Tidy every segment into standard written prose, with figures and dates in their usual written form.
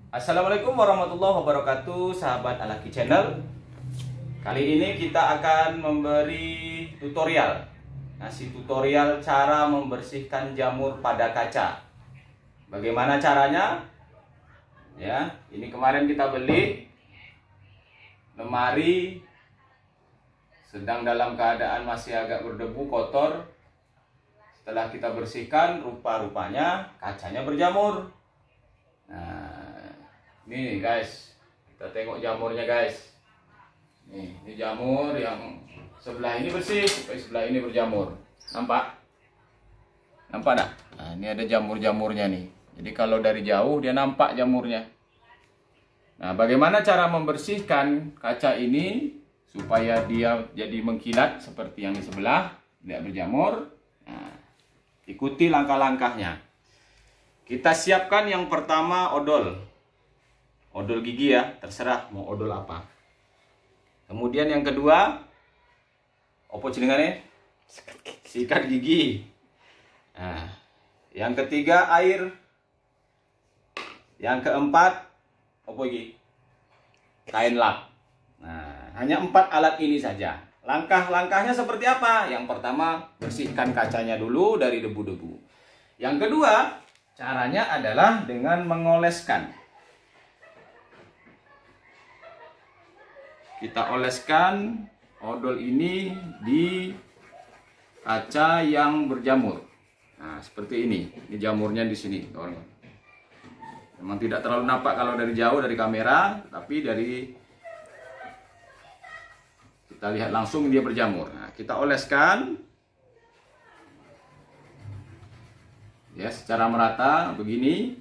Assalamualaikum warahmatullahi wabarakatuh, sahabat Alaki Channel. Kali ini kita akan memberi tutorial, ngasih tutorial cara membersihkan jamur pada kaca. Bagaimana caranya? Ya, ini kemarin kita beli lemari sedang dalam keadaan masih agak berdebu, kotor. Setelah kita bersihkan, rupa-rupanya kacanya berjamur. Nah, nih guys, kita tengok jamurnya guys. Ini jamur yang sebelah ini bersih, sebelah ini berjamur. Nampak? Nampak tak? Nah, ini ada jamur-jamurnya nih. Jadi kalau dari jauh dia nampak jamurnya. Nah, bagaimana cara membersihkan kaca ini supaya dia jadi mengkilat seperti yang di sebelah, tidak berjamur? Nah, ikuti langkah-langkahnya. Kita siapkan yang pertama odol gigi ya, terserah mau odol apa. Kemudian yang kedua, opo jenengane? Sikat gigi. Nah, yang ketiga air. Yang keempat, opo iki? Kain lap. Nah, hanya 4 alat ini saja. Langkah-langkahnya seperti apa? Yang pertama, bersihkan kacanya dulu dari debu-debu. Yang kedua, caranya adalah dengan mengoleskan. Kita oleskan odol ini di kaca yang berjamur. Nah, seperti ini. Ini jamurnya di sini, kawan-kawan. Memang tidak terlalu nampak kalau dari jauh dari kamera, tapi dari kita lihat langsung dia berjamur. Nah, kita oleskan ya secara merata begini.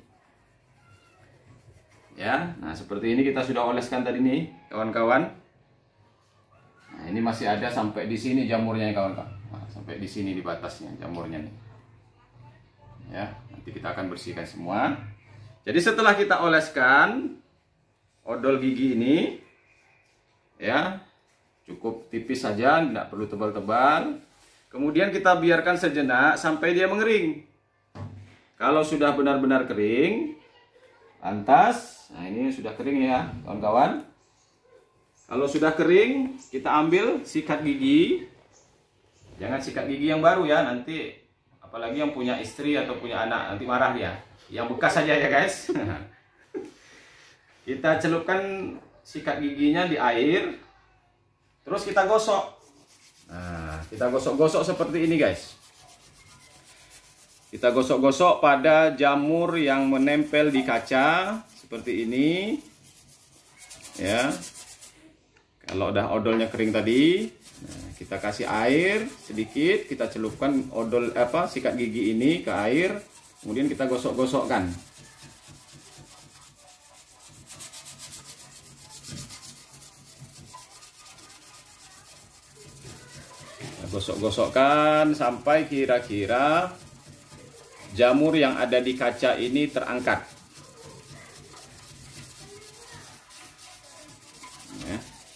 Ya, nah seperti ini kita sudah oleskan tadi nih, kawan-kawan. Nah, ini masih ada sampai di sini jamurnya ya kawan-kawan. Nah, sampai di sini di batasnya jamurnya nih. Ya, nanti kita akan bersihkan semua. Jadi setelah kita oleskan odol gigi ini, ya cukup tipis saja, tidak perlu tebal-tebal. Kemudian kita biarkan sejenak sampai dia mengering. Kalau sudah benar-benar kering, lantas, nah ini sudah kering ya kawan-kawan. Kalau sudah kering, kita ambil sikat gigi. Jangan sikat gigi yang baru ya, nanti apalagi yang punya istri atau punya anak, nanti marah dia. Yang bekas saja ya guys. Kita celupkan sikat giginya di air. Terus kita gosok. Nah, kita gosok-gosok seperti ini guys. Kita gosok-gosok pada jamur yang menempel di kaca seperti ini. Ya. Kalau udah odolnya kering tadi, nah, kita kasih air sedikit, kita celupkan odol sikat gigi ini ke air, kemudian kita gosok-gosokkan. Gosok-gosokkan sampai kira-kira jamur yang ada di kaca ini terangkat. Ya.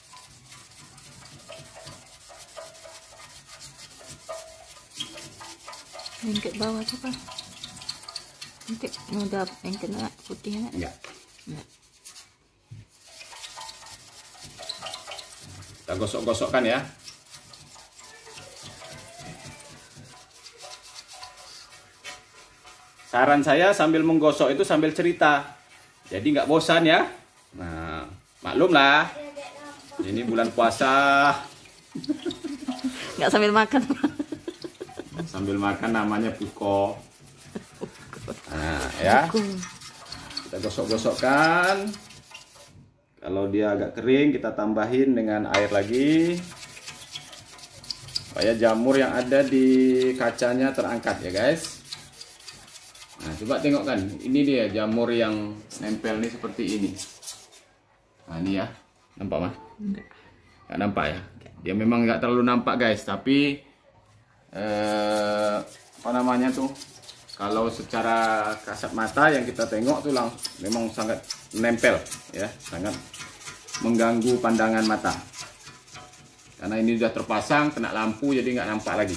Lengket bawah tu Pak. Lengket mudah lengket nak putih nak. Ya. Kita gosok-gosokkan ya. Saran saya sambil menggosok itu sambil cerita, jadi nggak bosan ya. Nah, maklum lah, ini bulan puasa. Nggak sambil makan. Sambil makan namanya puko. Nah ya, kita gosok-gosokkan. Kalau dia agak kering, kita tambahin dengan air lagi, supaya jamur yang ada di kacanya terangkat ya guys. Nah, coba tengok kan, ini dia jamur yang nempel nih seperti ini. Nah, ini ya, nampak mah? Nggak nampak ya? Dia memang nggak terlalu nampak guys, tapi apa namanya tuh? Kalau secara kasat mata yang kita tengok tuh memang sangat nempel ya, sangat mengganggu pandangan mata. Karena ini sudah terpasang, kena lampu jadi nggak nampak lagi.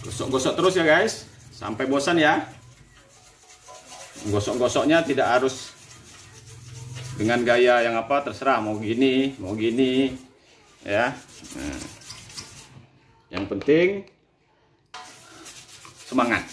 Gosok-gosok terus ya guys, sampai bosan ya. Gosok-gosoknya tidak harus dengan gaya yang apa, terserah mau gini ya. Nah, yang penting semangat.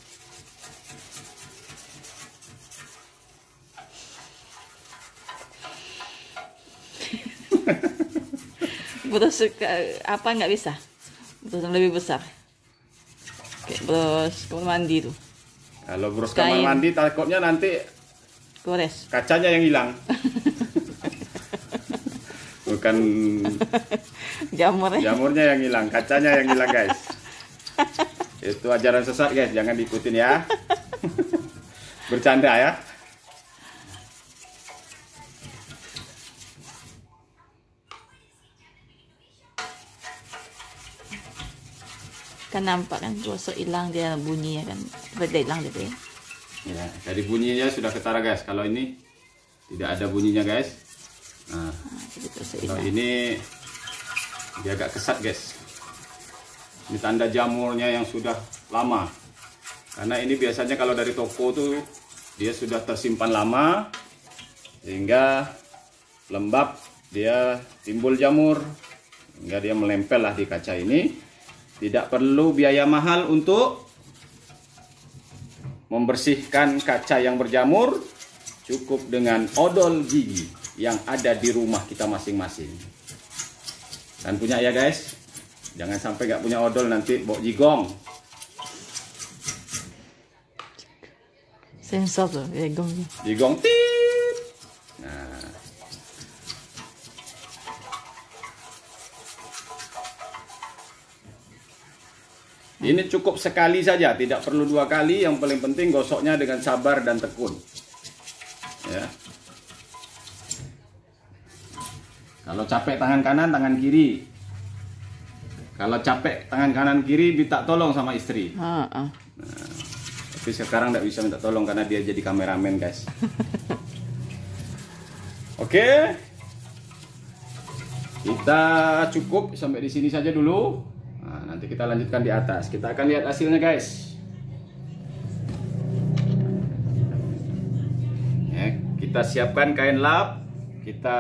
Terus apa nggak bisa? Terus lebih besar. Kayak terus kamar mandi tuh. Kalau bros kamar mandi takutnya nanti Gores. kacanya yang hilang. Bukan jamurnya yang hilang, kacanya yang hilang guys. Itu ajaran sesat guys, jangan diikutin ya. Bercanda ya. Kan nampak kan gosok hilang dia bunyinya kan. Beda hilang dia ya. Ya, dari bunyinya sudah ketara guys. Kalau ini tidak ada bunyinya guys. Nah, kalau ini dia agak kesat guys. Ini tanda jamurnya yang sudah lama. Karena ini biasanya kalau dari toko tuh dia sudah tersimpan lama sehingga lembab, dia timbul jamur hingga dia menempel lah di kaca ini. Tidak perlu biaya mahal untuk membersihkan kaca yang berjamur, cukup dengan odol gigi yang ada di rumah kita masing-masing. Dan punya ya guys, jangan sampai gak punya odol nanti bawa jigong. Sensor tuh, jigong. Jigong tit. Nah. Ini cukup sekali saja, tidak perlu 2 kali. Yang paling penting gosoknya dengan sabar dan tekun. Ya. Kalau capek tangan kanan, tangan kiri. Kalau capek tangan kanan kiri, minta tolong sama istri. Nah, tapi sekarang tidak bisa minta tolong karena dia jadi kameramen guys. Oke, kita cukup sampai di sini saja dulu. Nah, nanti kita lanjutkan di atas. Kita akan lihat hasilnya guys. Ya, kita siapkan kain lap, kita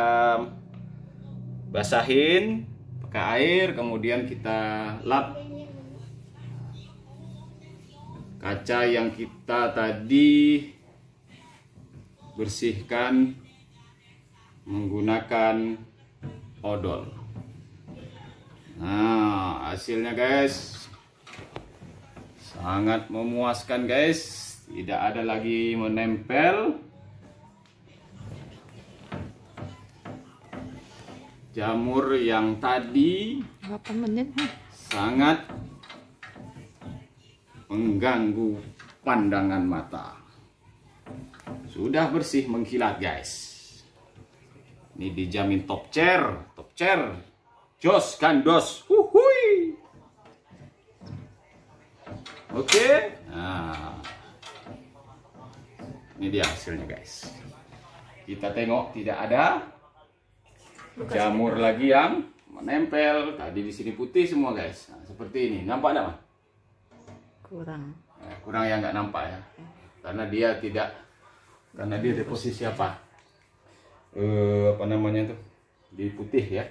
basahin pakai air, kemudian kita lap kaca yang kita tadi bersihkan menggunakan odol. Nah, hasilnya guys sangat memuaskan guys, tidak ada lagi menempel. Jamur yang tadi 8 menit sangat mengganggu pandangan mata. Sudah bersih mengkilat guys. Ini dijamin top chair. Jos kan dos. Huhui. Oke. Nah. Ini dia hasilnya guys. Kita tengok tidak ada jamur lagi yang menempel. Tadi di sini putih semua guys. Nah, seperti ini. Nampak enggak, Mas? kurang. Kurang yang nggak nampak ya. Karena dia di posisi apa? Apa namanya tuh? Di putih ya.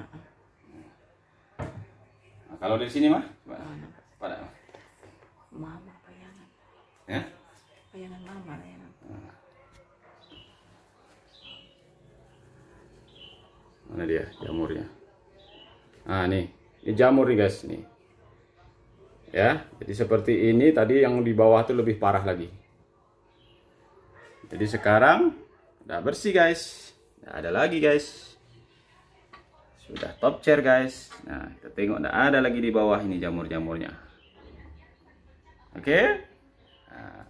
Nah, kalau dari sini mah? Pada Mama bayangan. Ya? Bayangan mama ya. Mana dia jamurnya? Nah, ini jamur nih guys, nih. Ya, jadi seperti ini. Tadi yang di bawah tuh lebih parah lagi. Jadi sekarang udah bersih guys. Nggak ada lagi guys. Sudah top chair guys. Nah, kita tengok nggak ada lagi di bawah ini jamur-jamurnya. Oke. Nah,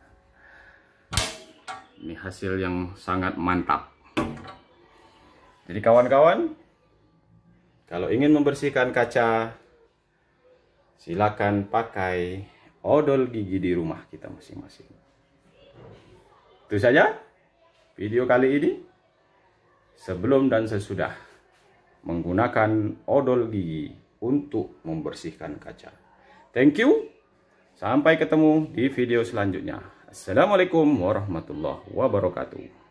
ini hasil yang sangat mantap. Jadi kawan-kawan, kalau ingin membersihkan kaca, silakan pakai odol gigi di rumah kita masing-masing. Itu saja video kali ini. Sebelum dan sesudah menggunakan odol gigi untuk membersihkan kaca. Thank you. Sampai ketemu di video selanjutnya. Assalamualaikum warahmatullahi wabarakatuh.